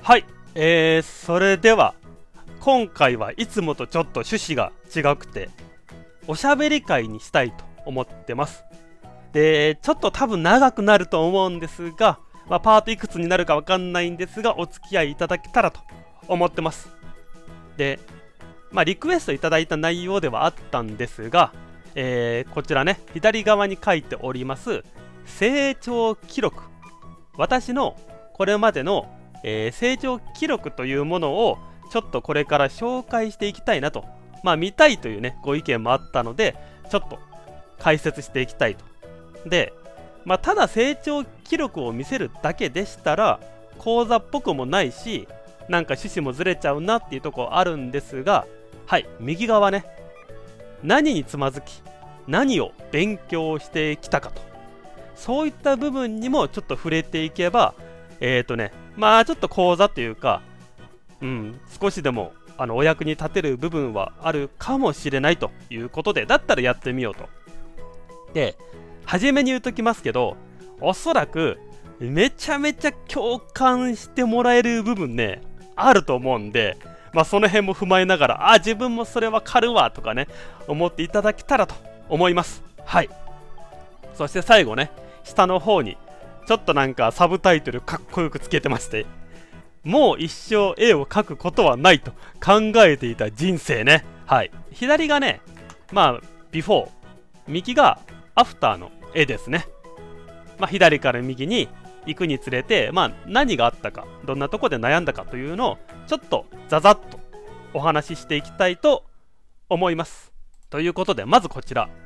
はい、それでは今回はいつもとちょっと趣旨が違くておしゃべり会にしたいと思ってます。で、ちょっと多分長くなると思うんですが、パートいくつになるかわかんないんですがお付き合いいただけたらと思ってます。で、リクエストいただいた内容ではあったんですが、こちらね、左側に書いております成長記録、私のこれまでの成長記録というものをちょっとこれから紹介していきたいなと、見たいというねご意見もあったのでちょっと解説していきたいと。で、ただ成長記録を見せるだけでしたら講座っぽくもないし、なんか趣旨もずれちゃうなっていうところあるんですが、はい、右側ね、何につまずき何を勉強してきたかと、そういった部分にもちょっと触れていけばちょっと講座というか、少しでもお役に立てる部分はあるかもしれないということで、だったらやってみようと。で、初めに言うときますけど、おそらくめちゃめちゃ共感してもらえる部分ねあると思うんで、その辺も踏まえながら、自分もそれわかるわとかね思っていただけたらと思います。はい。そして最後ね、下の方にちょっとなんかサブタイトルかっこよくつけてまして、もう一生絵を描くことはないと考えていた人生ね。はい。左がね、ビフォー、右がアフターの絵ですね。左から右に行くにつれて、何があったか、どんなとこで悩んだかというのをちょっとザザッとお話ししていきたいと思います。ということで、まずこちら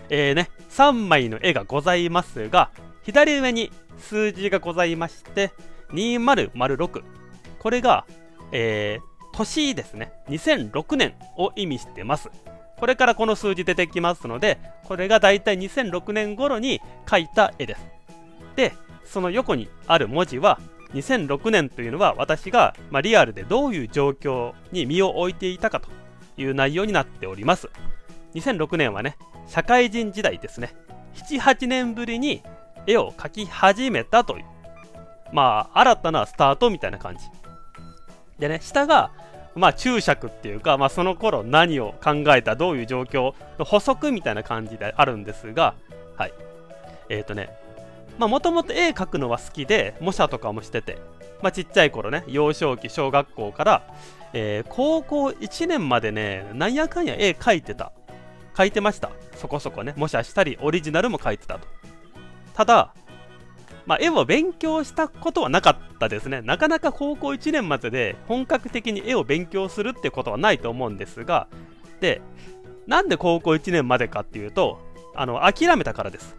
3枚の絵がございますが、左上に数字がございまして2006、これが、年ですね、2006年を意味してます。これからこの数字出てきますので、これがだいたい2006年頃に描いた絵です。で、その横にある文字は2006年というのは私が、リアルでどういう状況に身を置いていたかという内容になっております。2006年はね、社会人時代ですね。7、8年ぶりに絵を描き始めたという、新たなスタートみたいな感じでね、下が注釈っていうか、その頃何を考えた、どういう状況の補足みたいな感じであるんですが、はい。もともと絵描くのは好きで模写とかもしてて、ちっちゃい頃ね、幼少期小学校から、高校1年までね、なんやかんや絵描いてました。そこそこね、模写したりオリジナルも描いてたと。ただ絵を勉強したことはなかったですね。なかなか高校1年までで本格的に絵を勉強するってことはないと思うんですが、で、なんで高校1年までかっていうと、諦めたからです。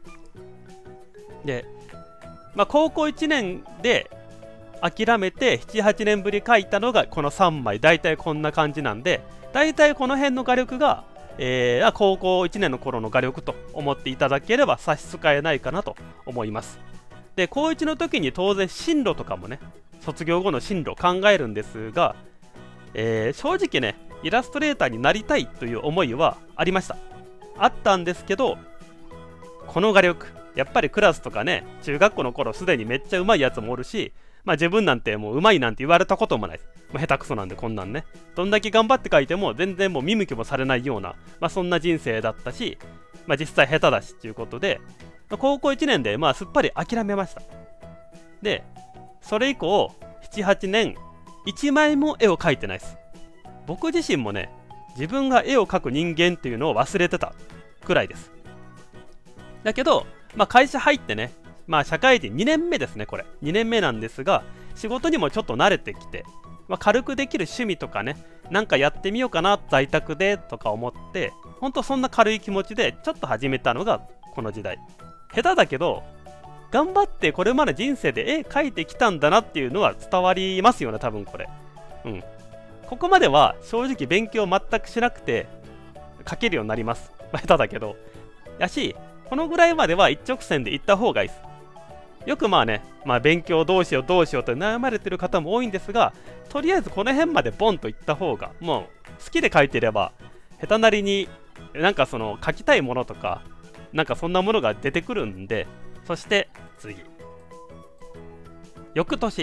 で、高校1年で諦めて7、8年ぶり描いたのがこの3枚、だいたいこんな感じなんで、だいたいこの辺の画力が、高校1年の頃の画力と思っていただければ差し支えないかなと思います。で、高1の時に当然進路とかもね、卒業後の進路を考えるんですが、正直ね、イラストレーターになりたいという思いはありました。あったんですけど、この画力、やっぱりクラスとかね、中学校の頃すでにめっちゃ上手いやつもおるし、自分なんてもう上手いなんて言われたこともない。下手くそなんでこんなんね。どんだけ頑張って描いても全然もう見向きもされないような、そんな人生だったし、実際下手だしっていうことで、高校1年ですっぱり諦めました。で、それ以降、7、8年、1枚も絵を描いてないです。僕自身もね、自分が絵を描く人間っていうのを忘れてたくらいです。だけど、会社入ってね、社会人2年目ですね、これ。2年目なんですが、仕事にもちょっと慣れてきて、軽くできる趣味とかね、なんかやってみようかな、在宅でとか思って、ほんとそんな軽い気持ちでちょっと始めたのがこの時代。下手だけど、頑張ってこれまで人生で絵描いてきたんだなっていうのは伝わりますよね、多分これ。ここまでは正直勉強全くしなくて描けるようになります。下手だけど。やし、このぐらいまでは一直線で行った方がいいです。よく勉強どうしようと悩まれてる方も多いんですが、とりあえずこの辺までボンといった方が、もう好きで描いてれば下手なりになんかその描きたいものとかなんかそんなものが出てくるんで。そして次、翌年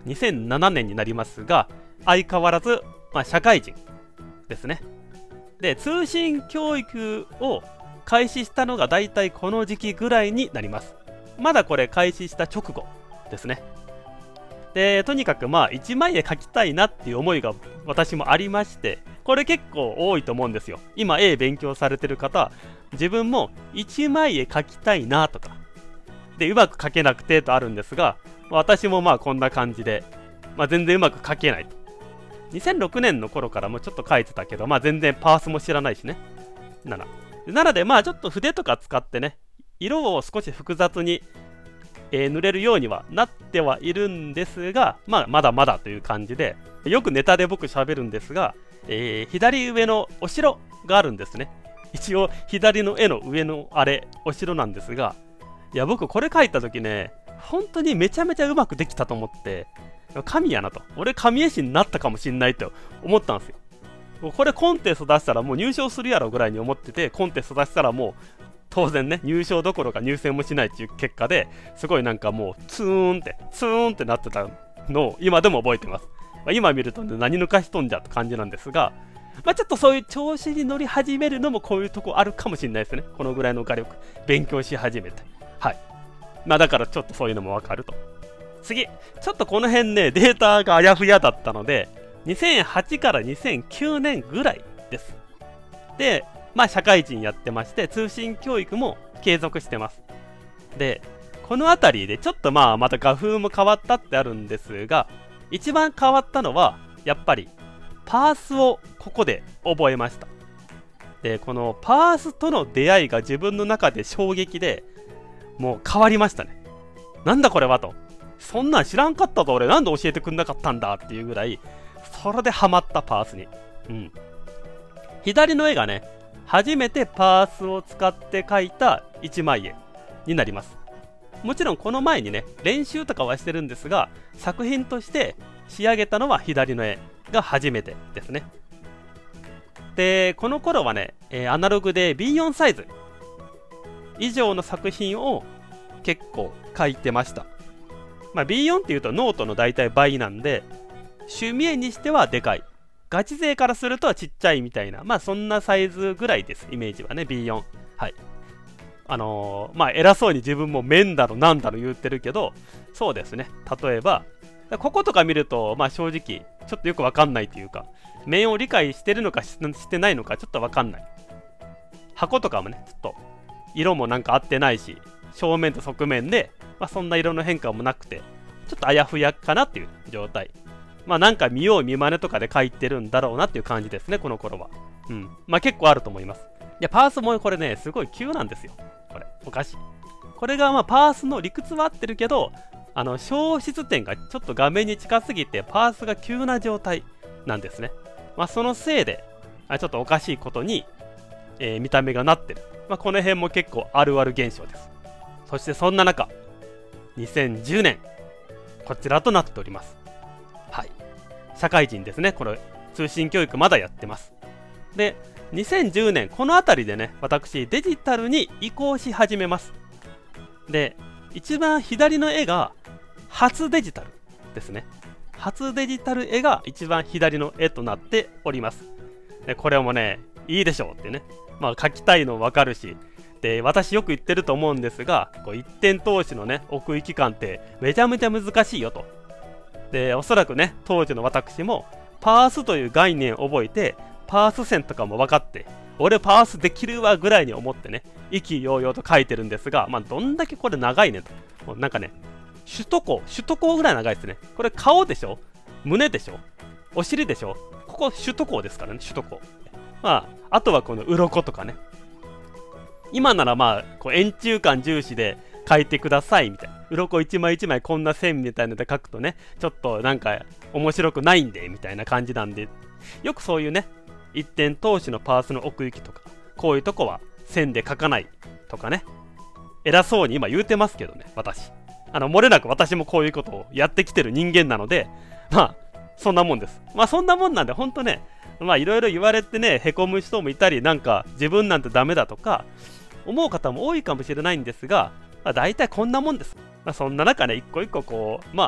2007年になりますが、相変わらず、社会人ですね。で、通信教育を開始したのがだいたいこの時期ぐらいになります。まだこれ開始した直後ですね。で、とにかく一枚絵描きたいなっていう思いが私もありまして、これ結構多いと思うんですよ。今絵勉強されてる方、自分も一枚絵描きたいなとか、で、うまく描けなくてとあるんですが、私もこんな感じで、全然うまく描けないと。2006年の頃からもちょっと描いてたけど、全然パースも知らないしね。なので、ちょっと筆とか使ってね、色を少し複雑に、塗れるようにはなってはいるんですが、まだまだという感じで、よくネタで僕喋るんですが、左上のお城があるんですね。一応、左の絵の上のお城なんですが、いや、僕これ描いた時ね、本当にめちゃめちゃうまくできたと思って、神やなと。俺神絵師になったかもしんないと思ったんですよ。これコンテスト出したらもう入賞するやろぐらいに思ってて、コンテスト出したらもう当然ね、入賞どころか入選もしないっていう結果で、すごいなんかもうツーンってなってたのを今でも覚えてます。今見ると、ね、何抜かしとんじゃって感じなんですが、ちょっとそういう調子に乗り始めるのもこういうとこあるかもしれないですね。このぐらいの画力、勉強し始めて。はい。だからちょっとそういうのもわかると。次、ちょっとこの辺ね、データがあやふやだったので、2008から2009年ぐらいです。で、社会人やってまして、通信教育も継続してます。で、この辺りでちょっとまた画風も変わったってあるんですが、一番変わったのは、やっぱり、パースをここで覚えました。で、このパースとの出会いが自分の中で衝撃で、もう変わりましたね。なんだこれはと。そんなん知らんかったと俺なんで教えてくんなかったんだっていうぐらい、それでハマったパースに。左の絵がね、初めてパースを使って描いた一枚絵になります。もちろんこの前にね、練習とかはしてるんですが、作品として仕上げたのは左の絵が初めてですね。で、この頃はね、アナログで B4 サイズ以上の作品を結構描いてました。B4 っていうとノートの大体倍なんで、趣味絵にしてはでかい。ガチ勢からするとちっちゃいみたいな、そんなサイズぐらいです、イメージはね、B4。はい。偉そうに自分も面だろなんだろ言ってるけど、そうですね。例えば、こことか見ると、正直、ちょっとよくわかんないというか、面を理解してるのかしてないのかちょっとわかんない。箱とかもね、ちょっと、色もなんか合ってないし、正面と側面で、そんな色の変化もなくて、ちょっとあやふやかなっていう状態。なんか見よう見まねとかで書いてるんだろうなっていう感じですね、この頃は。結構あると思います。いや、パースもこれね、すごい急なんですよ。これ、おかしい。これがパースの理屈は合ってるけど、消失点がちょっと画面に近すぎて、パースが急な状態なんですね。そのせいで、ちょっとおかしいことに、見た目がなってる。この辺も結構あるある現象です。そしてそんな中、2010年、こちらとなっております。はい。社会人ですね。これ、通信教育まだやってます。で、2010年、この辺りでね、私、デジタルに移行し始めます。で、一番左の絵が、初デジタルですね。初デジタル絵が一番左の絵となっております。で、これもね、いいでしょうってね。描きたいの分かるし、で、私よく言ってると思うんですが、一点投資のね、奥行き感ってめちゃめちゃ難しいよと。で、おそらくね、当時の私も、パースという概念を覚えて、パース線とかも分かって、俺パースできるわぐらいに思ってね、意気揚々と書いてるんですが、どんだけこれ長いねと。もうなんかね、首都高ぐらい長いですね。これ顔でしょ、胸でしょ、お尻でしょ、ここ首都高ですからね、首都高。あとはこの鱗とかね。今なら円柱感重視で書いてくださいみたいな。鱗一枚一枚こんな線みたいなので書くとね、ちょっとなんか面白くないんでみたいな感じなんで、よくそういうね、一点通しのパースの奥行きとか、こういうとこは線で書かないとかね、偉そうに今言うてますけどね、私。漏れなく私もこういうことをやってきてる人間なので、そんなもんです。そんなもんなんで、ほんとね、いろいろ言われてね、へこむ人もいたり、なんか自分なんてダメだとか、思う方も多いかもしれないんですが、大体こんなもんです。そんな中ね、一個一個こう、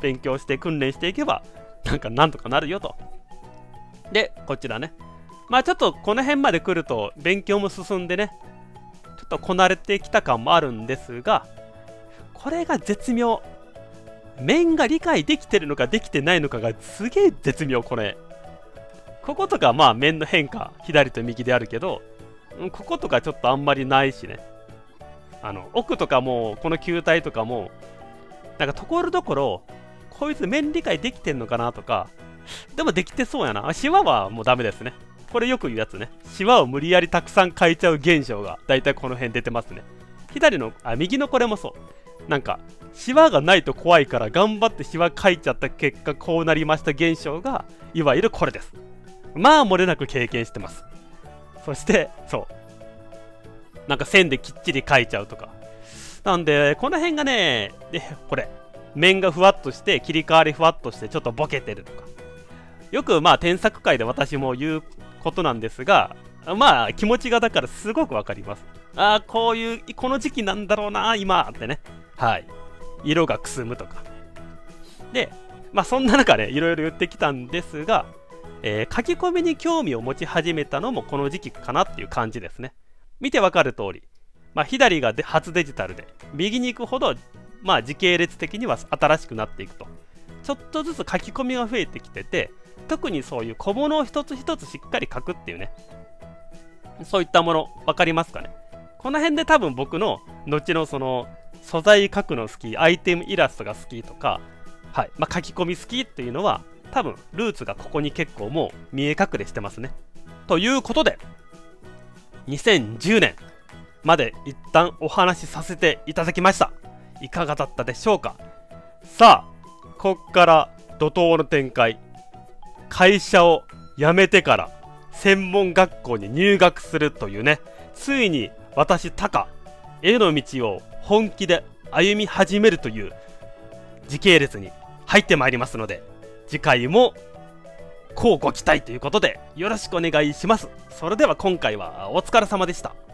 勉強して訓練していけばなんとかなるよと。でこちらね、まあちょっとこの辺まで来ると勉強も進んでね、ちょっとこなれてきた感もあるんですが、これが絶妙。面が理解できてるのかできてないのかがすげえ絶妙。こことかまあ面の変化左と右であるけど、こことかちょっとあんまりないしね。奥とかもこの球体とかもところどころこいつ面理解できてんのかなとか、でもできてそうやな。シワはもうダメですね。これよく言うやつね。シワを無理やりたくさん描いちゃう現象がだいたいこの辺出てますね。右のこれもそう。シワがないと怖いから頑張ってシワ描いちゃった結果こうなりました現象がいわゆるこれです。まあ漏れなく経験してます。そしてそう線できっちり描いちゃうとかなんで、この辺がね、これ面がふわっとして切り替わりふわっとしてちょっとボケてるとか、よくまあ添削会で私も言うことなんですが、まあ気持ちがだからすごくわかります。この時期なんだろうな今ってね。はい、色がくすむとかで、まあそんな中ねいろいろ言ってきたんですが、書き込みに興味を持ち始めたのもこの時期かなっていう感じですね。見てわかる通り、まあ、左が初デジタルで右に行くほどまあ時系列的には新しくなっていくと、ちょっとずつ書き込みが増えてきてて、特にそういう小物を一つ一つしっかり書くっていうね、そういったもの分かりますかね。この辺で多分僕の後のその素材書くの好き、アイテムイラストが好きとか、はい、まあ、書き込み好きっていうのは多分ルーツがここに結構もう見え隠れしてますね。ということで2010年まで一旦お話しさせていただきました。いかがだったでしょうか。さあこっから怒涛の展開、会社を辞めてから専門学校に入学するというね、ついに私タカ絵の道を本気で歩み始めるという時系列に入ってまいりますので、次回も乞うご期待ということでよろしくお願いします。それでは今回はお疲れ様でした。